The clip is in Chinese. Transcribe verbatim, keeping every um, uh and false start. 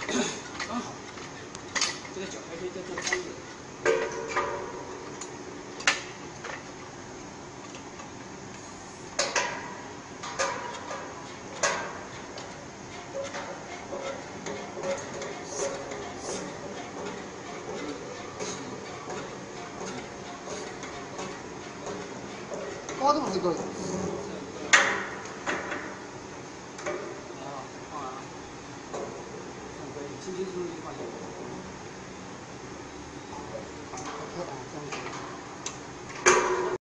刚好，这个脚还可以再做宽一点。 高度这个。 啊，放完了，看可以，清清楚楚就放进去。